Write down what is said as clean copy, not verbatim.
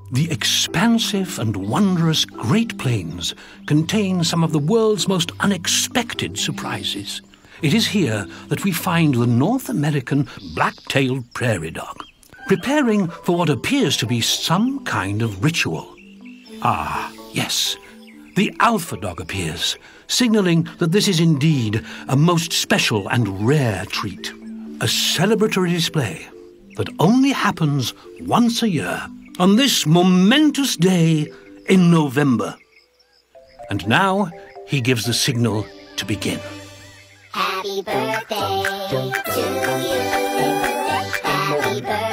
The expansive and wondrous Great Plains contain some of the world's most unexpected surprises. It is here that we find the North American black-tailed prairie dog, preparing for what appears to be some kind of ritual. Ah, yes, the alpha dog appears, signaling that this is indeed a most special and rare treat. A celebratory display that only happens once a year, on this momentous day in November. And now he gives the signal to begin. Happy birthday to you. Happy birthday.